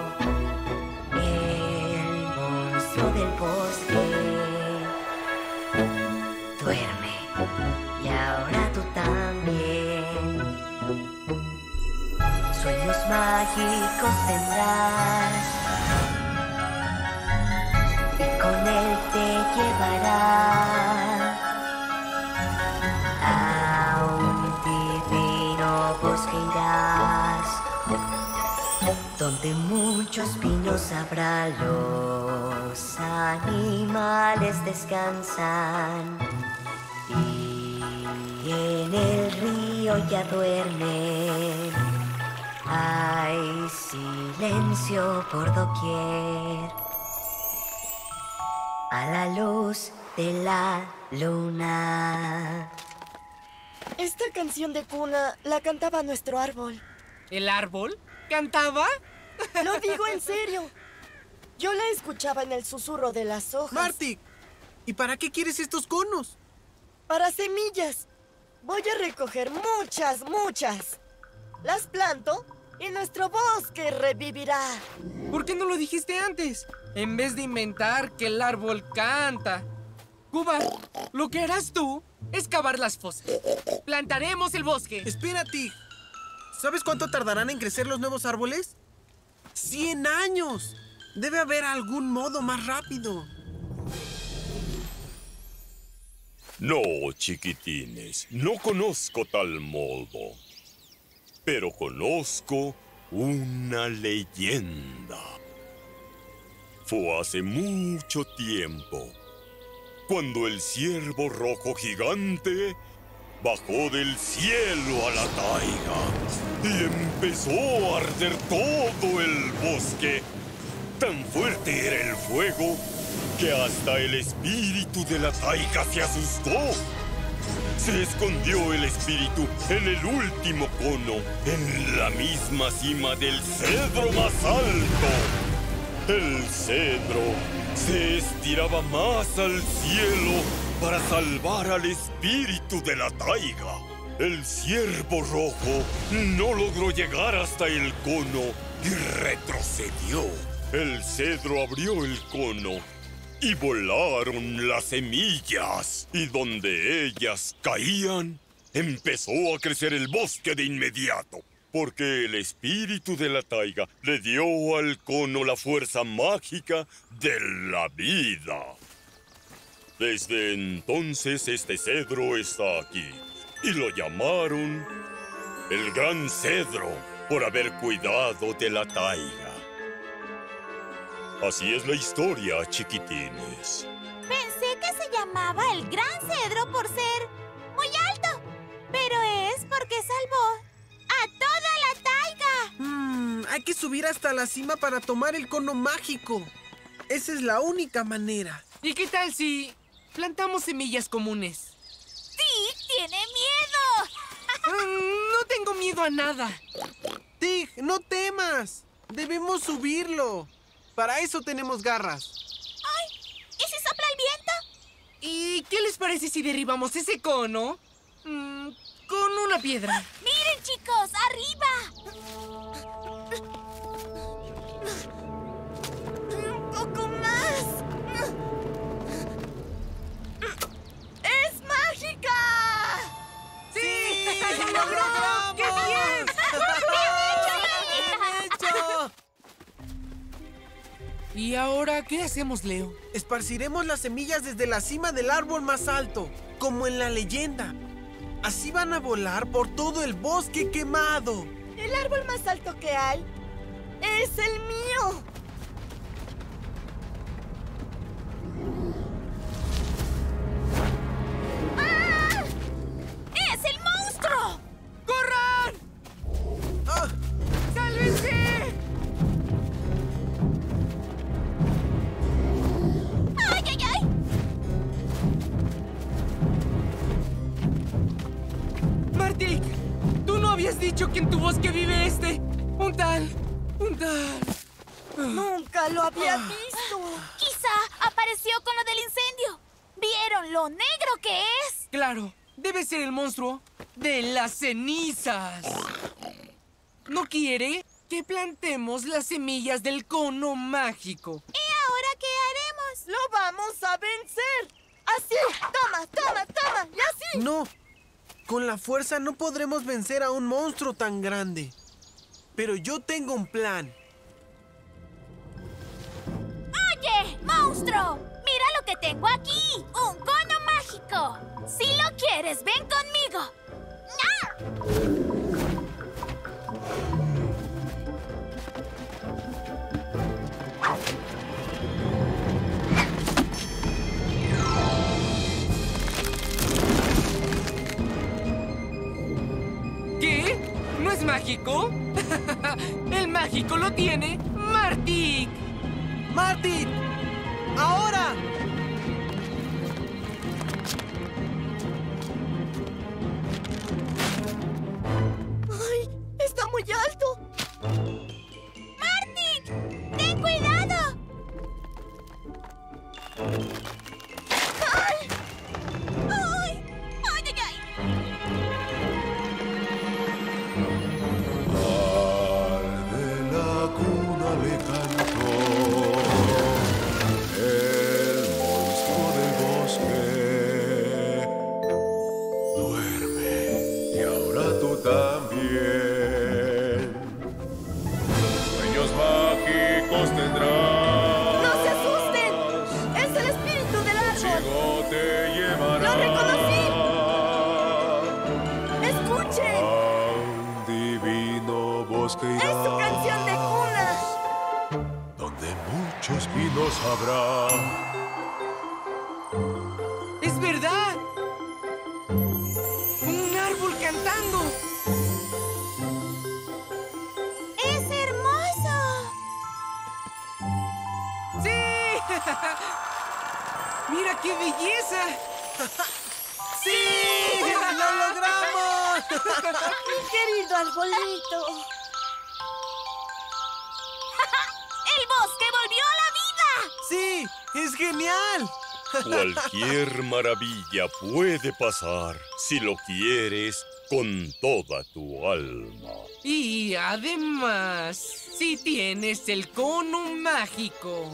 El monstruo del bosque duerme y ahora tú también. Sueños mágicos tendrás y con él te llevará a un divino bosque irás, donde muchos pinos habrá, los animales descansan y en el río ya duermen. Hay silencio por doquier a la luz de la luna. Esta canción de cuna la cantaba nuestro árbol. ¿El árbol? ¿Cantaba? Lo digo en serio. Yo la escuchaba en el susurro de las hojas. Martic, ¿y para qué quieres estos conos? Para semillas. Voy a recoger muchas, muchas. Las planto y nuestro bosque revivirá. ¿Por qué no lo dijiste antes? En vez de inventar que el árbol canta. Cuba, lo que harás tú es cavar las fosas. Plantaremos el bosque. Espérate. ¿Sabes cuánto tardarán en crecer los nuevos árboles? ¡Cien años! Debe haber algún modo más rápido. No, chiquitines, no conozco tal modo. Pero conozco una leyenda. Fue hace mucho tiempo, cuando el ciervo rojo gigante bajó del cielo a la taiga y empezó a arder todo el bosque. Tan fuerte era el fuego que hasta el espíritu de la taiga se asustó. Se escondió el espíritu en el último cono, en la misma cima del cedro más alto. El cedro se estiraba más al cielo para salvar al espíritu de la taiga. El ciervo rojo no logró llegar hasta el cono y retrocedió. El cedro abrió el cono y volaron las semillas. Y donde ellas caían, empezó a crecer el bosque de inmediato. Porque el espíritu de la taiga le dio al cono la fuerza mágica de la vida. Desde entonces este cedro está aquí. Y lo llamaron el Gran Cedro por haber cuidado de la taiga. Así es la historia, chiquitines. Pensé que se llamaba el Gran Cedro por ser muy alto, pero es porque salvó Hay que subir hasta la cima para tomar el cono mágico. Esa es la única manera. ¿Y qué tal si plantamos semillas comunes? ¡Tig tiene miedo! No tengo miedo a nada. Tig, no temas. Debemos subirlo. Para eso tenemos garras. ¡Ay! ¿Y si sopla el viento? ¿Y qué les parece si derribamos ese cono mm, con una piedra? ¡Miren, chicos! ¡Arriba! ¡Un poco más! ¡Es mágica! ¡Sí! ¡Lo logramos! ¡Qué bien! ¡Bien hecho! ¿Y ahora qué hacemos, Leo? Esparciremos las semillas desde la cima del árbol más alto, como en la leyenda. Así van a volar por todo el bosque quemado. El árbol más alto que hay es el mío. ¡Ah! ¡Es el monstruo! ¡Corran! ¡Ah! ¡Sálvense! ¡Ay, ay, ay! Martik, tú no habías dicho que en tu bosque vive este. Un tal... un tal... Nunca lo había visto. Quizá apareció con lo del incendio. ¿Vieron lo negro que es? Claro, debe ser el monstruo de las cenizas. ¿No quiere que plantemos las semillas del cono mágico? ¿Y ahora qué haremos? ¡Lo vamos a vencer! ¡Así! ¡Toma, toma, toma! ¡Y así! No, con la fuerza no podremos vencer a un monstruo tan grande. Pero yo tengo un plan. ¡Oye, monstruo! ¡Mira lo que tengo aquí! ¡Un cono mágico! Si lo quieres, ven conmigo. ¡Ah! ¿Qué? ¿No es mágico? El mágico lo tiene Martik. ¡Martik! ¡Ahora! ¡Ay! ¡Está muy alto! ¡Martik! ¡Ten cuidado! ¡Ay! ¡Ay! ¡Ay, ay, ay! De la cuna le cantó el monstruo del bosque. Duerme, y ahora tú también. Sueños mágicos tendrás. ¡No se asusten! ¡Es el espíritu del árbol! Consigo te llevará. ¡Lo reconocí! ¡Escuchen! A un divino bosque irás, ¡Es su canción de cuna! donde muchos pinos habrá. ¡Es verdad! ¡Un árbol cantando! ¡Es hermoso! ¡Sí! ¡Mira qué belleza! ¡Sí! ¡Lo logramos! ¡Mi querido arbolito! ¡El bosque volvió a la vida! ¡Sí! ¡Es genial! Cualquier maravilla puede pasar si lo quieres con toda tu alma. Y además, si tienes el cono mágico.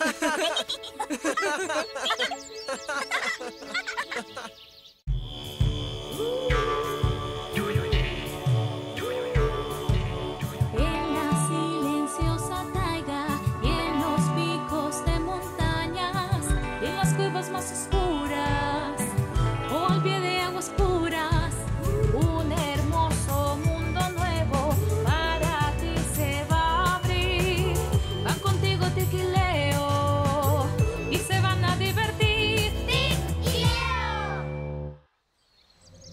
En la silenciosa taiga y en los picos de montañas y en las cuevas más oscuras o al pie de aguas puras, un hermoso mundo nuevo para ti se va a abrir. Van contigo Tig y Leo y se van a divertir. ¡Tig y Leo!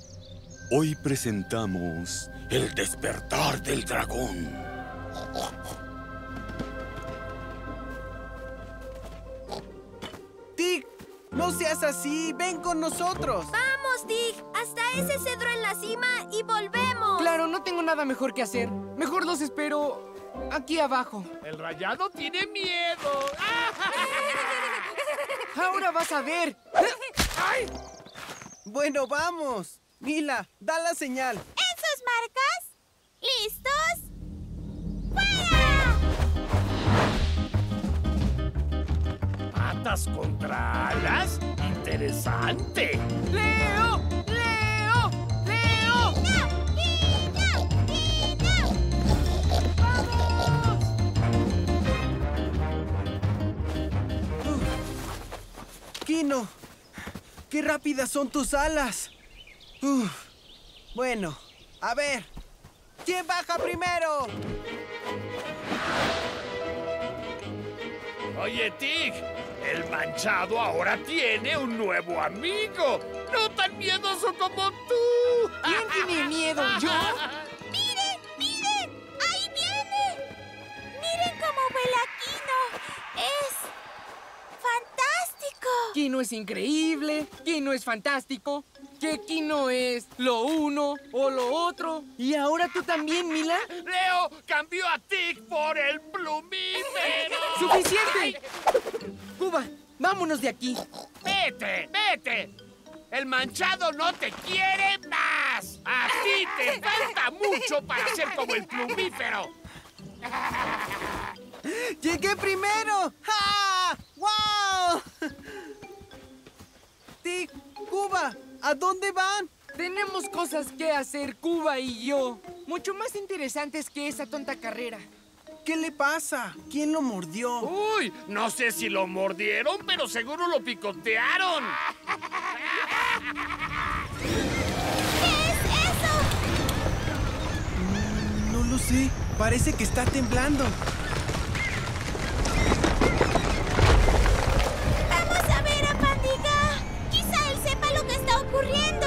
Hoy presentamos El despertar del dragón. No seas así. Ven con nosotros. ¡Vamos, Tig! Hasta ese cedro en la cima y volvemos. Claro, no tengo nada mejor que hacer. Mejor los espero aquí abajo. El rayado tiene miedo. Ahora vas a ver. ¡Ay! Bueno, vamos. Mila, da la señal. ¿En sus marcas? ¿Listos? ¡Fuera! ¿Patas contra alas? ¡Interesante! ¡Leo! ¡Leo! ¡Leo! ¡Kino! ¡Kino! ¡Vamos! Uh, Kino, qué rápidas son tus alas. Uh, bueno, a ver. ¿Quién baja primero? Oye, Tig, el manchado ahora tiene un nuevo amigo. No tan miedoso como tú. ¿Quién tiene miedo? ¿Yo? ¡Miren! ¡Miren! ¡Ahí viene! ¡Miren cómo vuela Kino! ¡Es fantástico! Kino es increíble, Kino es fantástico, que Kino es lo uno o lo otro. ¿Y ahora tú también, Mila? Leo cambió a Tig por el plumífero. ¡Suficiente! Cuba, vámonos de aquí. ¡Vete! ¡Vete! El manchado no te quiere más. A ti te falta mucho para ser como el plumífero. ¡Llegué primero! ¡Ja! ¡Wow! Tig, Cuba, ¿a dónde van? Tenemos cosas que hacer, Cuba y yo. Mucho más interesantes que esa tonta carrera. ¿Qué le pasa? ¿Quién lo mordió? Uy, no sé si lo mordieron, pero seguro lo picotearon. ¿Qué es eso? Mm, no lo sé. Parece que está temblando. ¡Vamos a ver a Pandiga! Quizá él sepa lo que está ocurriendo.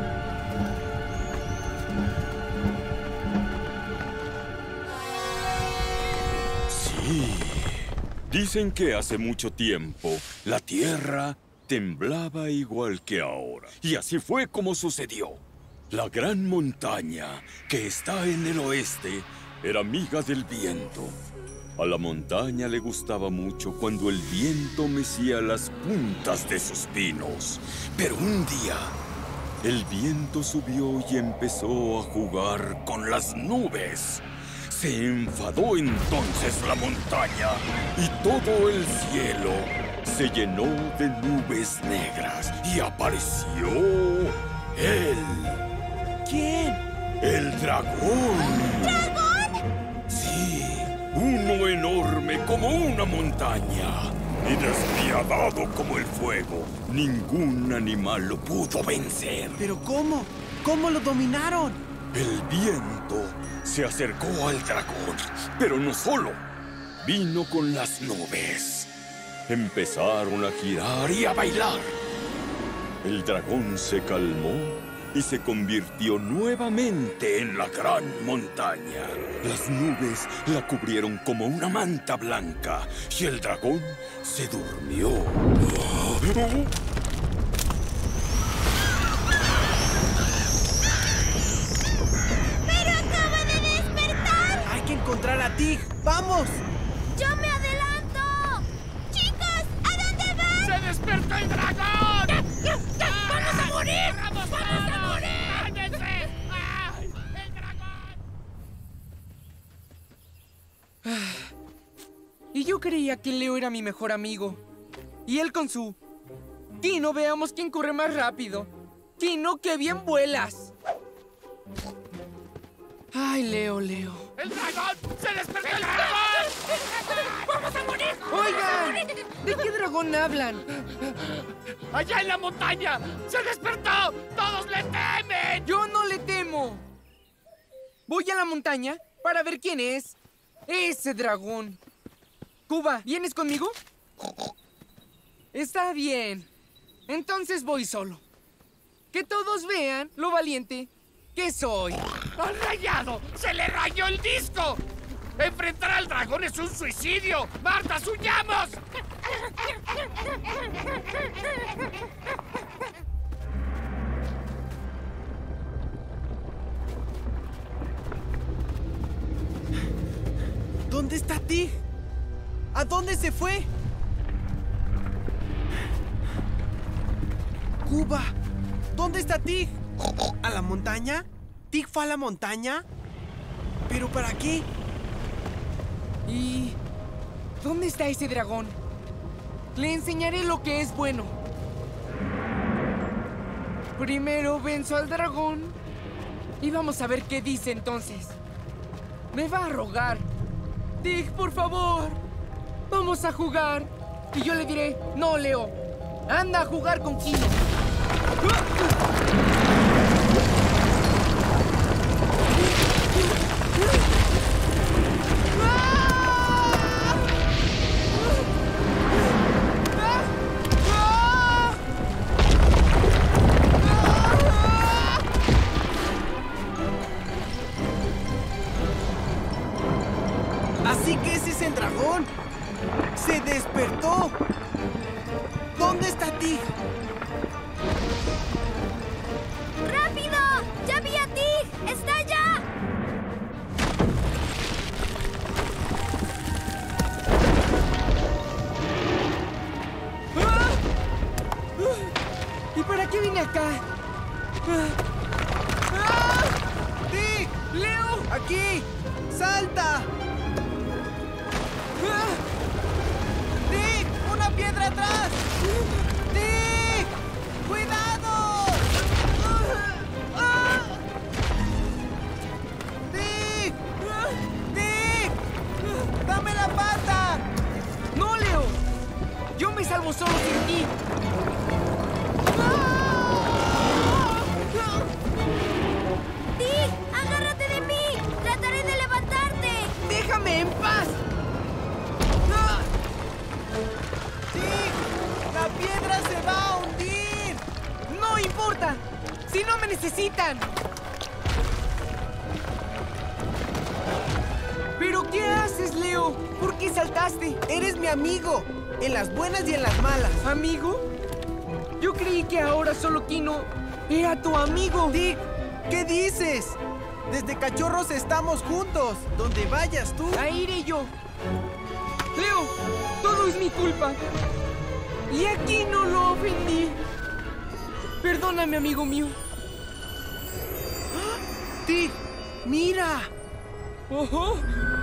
Sí. Dicen que hace mucho tiempo la Tierra temblaba igual que ahora. Y así fue como sucedió. La gran montaña que está en el oeste era amiga del viento. A la montaña le gustaba mucho cuando el viento mecía las puntas de sus pinos. Pero un día, el viento subió y empezó a jugar con las nubes. Se enfadó entonces la montaña y todo el cielo se llenó de nubes negras y apareció él. ¿Quién? ¡El dragón! ¿Dragón? Sí, uno enorme como una montaña y despiadado como el fuego. Ningún animal lo pudo vencer. ¿Pero cómo? ¿Cómo lo dominaron? El viento se acercó al dragón, pero no solo. Vino con las nubes. Empezaron a girar y a bailar. El dragón se calmó y se convirtió nuevamente en la gran montaña. Las nubes la cubrieron como una manta blanca y el dragón se durmió. ¡Pero acaba de despertar! Hay que encontrar a Tig. ¡Vamos! ¡Yo me adelanto! ¡Chicos! ¿A dónde van? ¡Se despertó el dragón! ¡Vamos a morir! ¡Vamos, vamos a morir! ¡Cállense! ¡Ay, el dragón! Y yo creía que Leo era mi mejor amigo. Y él con su... Kino, veamos quién corre más rápido. Kino, qué bien vuelas. Ay, Leo, Leo. ¡El dragón! ¡Se despertó el dragón! ¡Vamos a morir! Oigan, ¿de qué dragón hablan? ¡Allá en la montaña! ¡Se despertó! ¡Todos le temen! Yo no le temo. Voy a la montaña para ver quién es ese dragón. Cuba, ¿vienes conmigo? Está bien. Entonces voy solo. Que todos vean lo valiente que soy. ¡Al rayado! ¡Se le rayó el disco! ¡Enfrentar al dragón es un suicidio! ¡Marta, huyamos! ¿Dónde está Tig? ¿A dónde se fue? Cuba, ¿dónde está Tig? ¿A la montaña? ¿Tig fue a la montaña? ¿Pero para qué? ¿Y dónde está ese dragón? Le enseñaré lo que es bueno. Primero venzo al dragón y vamos a ver qué dice entonces. Me va a rogar. Tig, por favor, vamos a jugar. Y yo le diré, no, Leo, anda a jugar con Kino. Así que ese es el dragón. ¡Se despertó! ¿Dónde está Tig? ¡Rápido! ¡Ya vi a Tig! ¡Está allá! ¡Ah! ¿Y para qué vine acá? ¡Ah! ¡Tig! ¡Leo! ¡Aquí! ¡Salta! ¡Tig! ¡Una piedra atrás! ¡Tig! ¡Cuidado! ¡Tig! ¡Tig! ¡Dame la pata! ¡No, Leo! ¡Yo me salvo solo sin ti! ¡Tig! ¡Agárrate de mí! ¡Trataré de levantarte! ¡Déjame en paz! ¡Tig! ¡La piedra se va a hundir! ¡No importa! ¡Si no me necesitan! ¿Pero qué haces, Leo? ¿Por qué saltaste? Eres mi amigo, en las buenas y en las malas. ¿Amigo? Yo creí que ahora solo Kino era tu amigo. Tig, ¿qué dices? Desde cachorros estamos juntos. Donde vayas tú. Ahí iré yo. Leo, todo es mi culpa. Y aquí no lo ofendí. Perdóname, amigo mío. Tig, mira. ¡Ojo!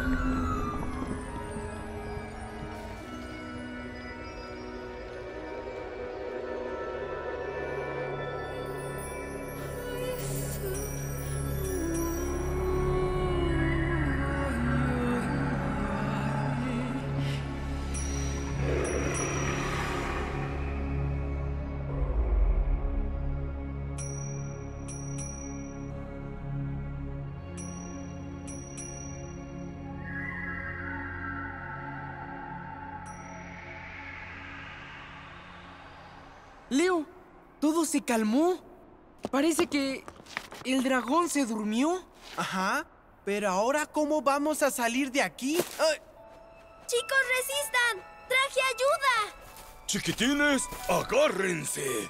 Leo, todo se calmó. Parece que el dragón se durmió. Ajá, pero ahora ¿cómo vamos a salir de aquí? ¡Ay! ¡Chicos, resistan! ¡Traje ayuda! Chiquitines, agárrense.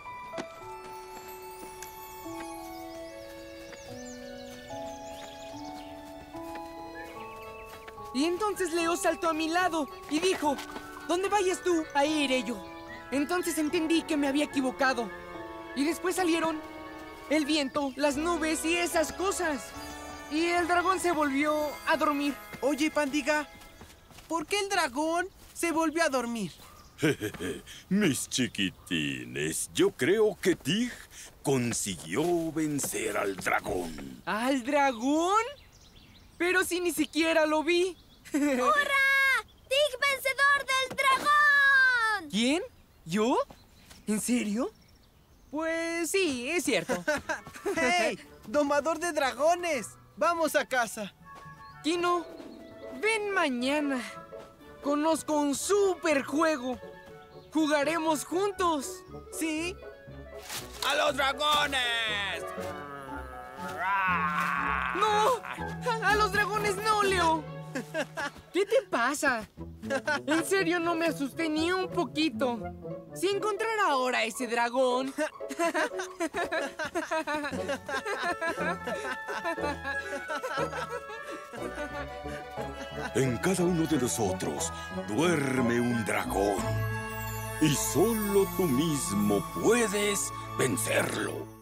Y entonces Leo saltó a mi lado y dijo, ¿dónde vayas tú? Ahí iré yo. Entonces entendí que me había equivocado. Y después salieron el viento, las nubes y esas cosas. Y el dragón se volvió a dormir. Oye, Pandiga, ¿por qué el dragón se volvió a dormir? Mis chiquitines, yo creo que Tig consiguió vencer al dragón. ¿Al dragón? Pero si ni siquiera lo vi. ¡Hurra! ¡Tig vencedor del dragón! ¿Quién? ¿Yo? ¿En serio? Pues sí, es cierto. ¡Hey! ¡Domador de dragones! ¡Vamos a casa! Kino, ven mañana. Conozco un super juego. ¿Jugaremos juntos? ¿Sí? ¡A los dragones! ¡No! ¡A, a los dragones no, Leo! ¿Qué te pasa? En serio, no me asusté ni un poquito. Si encontrara ahora ese dragón... En cada uno de nosotros duerme un dragón. Y solo tú mismo puedes vencerlo.